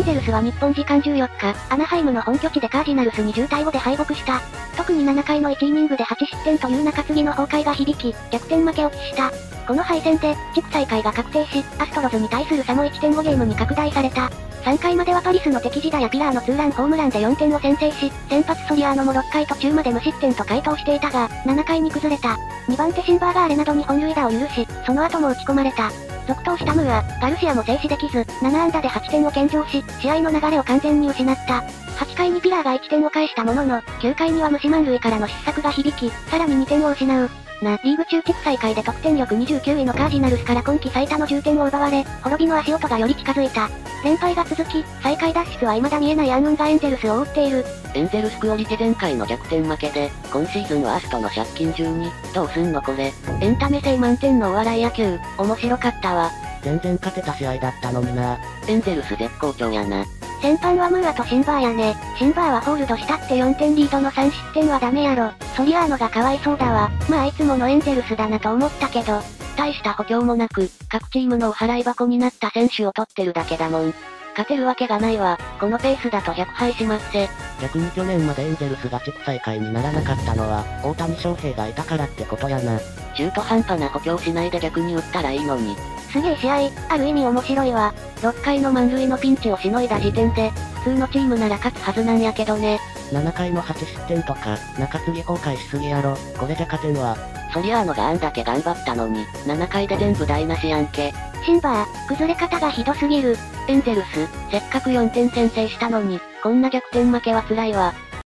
ンゼルスは日本時間14日、アナハイムの本拠地でカージナルスに10対5で敗北した。特に7回の1イニングで8失点という中継ぎの崩壊が響き、逆転負けを喫した。この敗戦で、地区最下位が確定し、アストロズに対する差も 1.5 ゲームに拡大された。3回まではパリスの敵地打やピラーのツーランホームランで4点を先制し、先発ソリアーノも6回途中まで無失点と回答していたが、7回に崩れた。2番手シンバーガーレなどに本塁打を許し、その後も打ち込まれた。続投したムーア、ガルシアも制止できず、7安打で8点を献上し、試合の流れを完全に失った。8回にピラーが1点を返したものの、9回には無四満塁からの失策が響き、さらに2点を失う。リーグ中地区最下位で得点力29位のカージナルスから今季最多の10点を奪われ、滅びの足音がより近づいた。連敗が続き、最下位脱出は未だ見えない暗雲がエンゼルスを覆っている。 エンゼルスクオリテ前回の逆転負けで、今シーズンはアストの借金12、どうすんのこれ。エンタメ性満点のお笑い野球、面白かったわ。 全然勝てた試合だったのにな。 エンゼルス絶好調やな。 先般はムーアとシンバーやね。シンバーはホールドしたって4点リードの3失点はダメやろ。ソリアーノがかわいそうだわ。まあいつものエンゼルスだなと思ったけど。 大した補強もなく、各チームのお払い箱になった選手を取ってるだけだもん。勝てるわけがないわ。このペースだと100敗しますせ。 逆に去年までエンゼルスが地区最下位にならなかったのは、大谷翔平がいたからってことやな。 中途半端な補強しないで逆に打ったらいいのに。 すげえ試合、ある意味面白いわ。 6回の満塁のピンチをしのいだ時点で、普通のチームなら勝つはずなんやけどね。 7回の8失点とか、中継ぎ崩壊しすぎやろ。これじゃ勝てんわ。 ソリアーノがあんだけ頑張ったのに、7回で全部台無しやんけ。 シンバー、崩れ方がひどすぎる。 エンゼルス、せっかく4点先制したのに、こんな逆転負けは辛いわ。